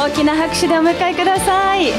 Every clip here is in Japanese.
大きな拍手でお迎えください。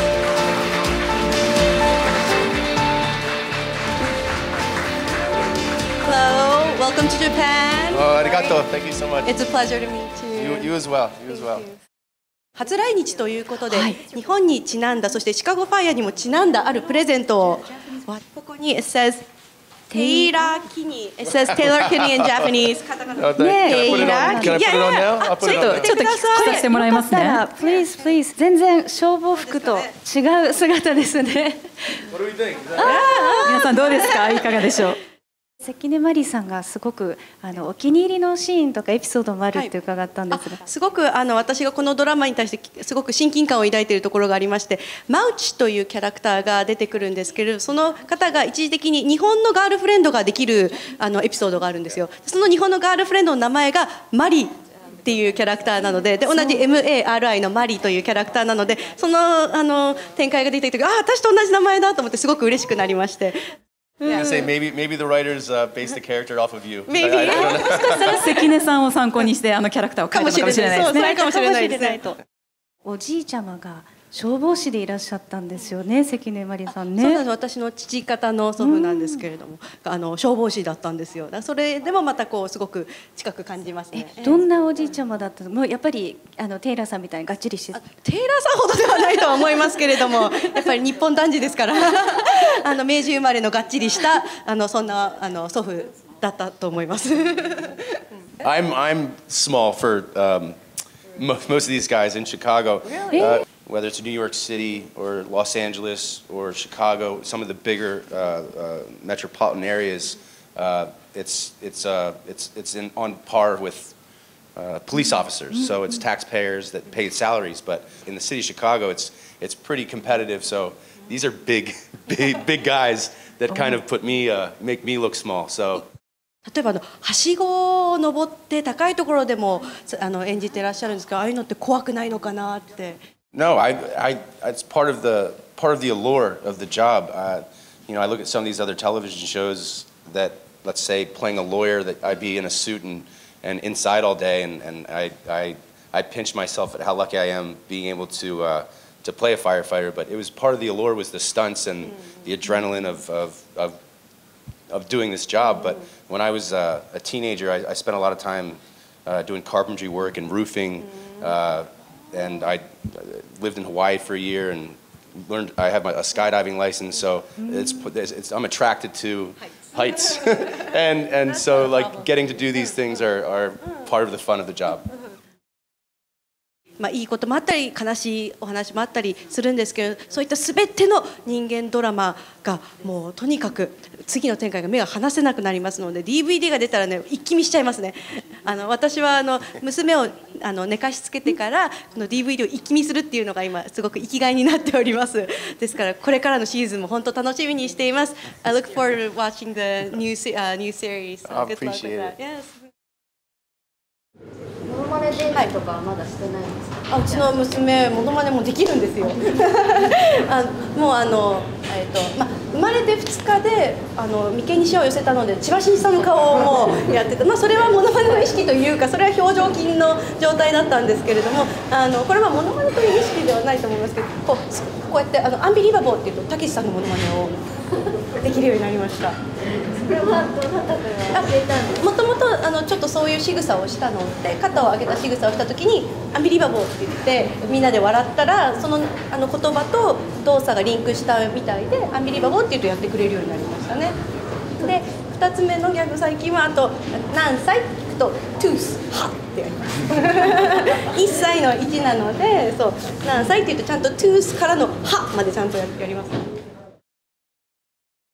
Hello, welcome to Japan. Oh, arigato. Thank you so much. It's a pleasure to meet you. You as well. You as well. 初来日ということで、日本にちなんだ、そしてシカゴファイアにもちなんだあるプレゼントを、ここに it says Taylor Kinney. It says Taylor Kinney in Japanese. カタカナ。 Can I put it on now? I'll put it on now. ちょっと着させてもらいますね。Please, please. 全然消防服と違う姿ですね。 What do we think? 皆さんどうですか？いかがでしょう？関根麻里さんがすごくお気に入りのシーンとかエピソードもあるって伺ったんですが、 すごく私がこのドラマに対してすごく親近感を抱いているところがありまして、マウチというキャラクターが出てくるんですけれど、その方が一時的に日本のガールフレンドができるエピソードがあるんですよ。その日本のガールフレンドの名前がマリっていうキャラクターなので、同じ MARI のマリというキャラクターなので、その展開が出てきた時、私と同じ名前だと思ってすごく嬉しくなりまして。 I say maybe the writers based the character off of you. Maybe. もしかしたら関根さんを参考にしてキャラクターを描いたのかもしれないですね。 それかもしれないですね。 おじいちゃまが消防士でいらっしゃったんですよね、関根麻里さんね。 そうなんです。私の父方の祖父なんですけれども、消防士だったんですよ。それでもまたすごく近く感じますね。 どんなおじいちゃまだったの？もうやっぱりテイラーさんみたいにがっちりして。 テイラーさんほどではないとは思いますけれども、やっぱり日本男児ですから明治生まれのがっちりしたそんな祖父だったと思います。 I'm small for most of these guys in Chicago. Whether it's New York City or Los Angeles or Chicago, some of the bigger metropolitan areas, it's on par with police officers. So it's taxpayers that pay salaries. But in the city of Chicago, it's pretty competitive. So these are big guys that kind of make me look small. So. 例えばはしごを登って高いところでも演じてらっしゃるんですけど、ああいうのって怖くないのかなって。 No, it's part of the allure of the job. I look at some of these other television shows that, let's say, playing a lawyer, that I'd be in a suit and inside all day, and I pinch myself at how lucky I am being able to play a firefighter. But it was part of the allure was the stunts and the adrenaline of doing this job. But when I was a teenager, I spent a lot of time doing carpentry work and roofing. And I lived in Hawaii for a year and learned. I have a skydiving license, so I'm attracted to heights, and so like getting to do these things are part of the fun of the job. いいこともあったり悲しいお話もあったりするんですけど、そういった全ての人間ドラマがもうとにかく次の展開が目が離せなくなりますので、 DVD が出たらね一気見しちゃいますね。私は娘を寝かしつけてからこの DVD を一気見するっていうのが今すごく生きがいになっております。ですからこれからのシーズンも本当楽しみにしています。I look forward to watching the new series. I appreciate it. Yes. モノマネ練習とかはまだしてないんですか？ うちの娘モノマネもできるんですよ。もう生まれて2日で眉間にシワを寄せたので千葉真一さんの顔をもうやってて、それはモノマネの意識というか、それは表情筋の状態だったんですけれども、これはモノマネという意識ではないと思いますけど、こうやってアンビリバボーっていうとたけしさんのモノマネをできるようになりました。 それはどなたかが教えたんですか？ もともとちょっとそういう仕草をしたので、肩を上げた仕草をした時にアンビリバボーって言ってみんなで笑ったら、その言葉と動作がリンクしたみたいで、アンビリバボーって言うとやってくれるようになりましたね。で2つ目のギャグ、最近は何歳って聞くとトゥースはってやります1歳の1なので、そう何歳って言うとちゃんとトゥースからのはまでちゃんとやります。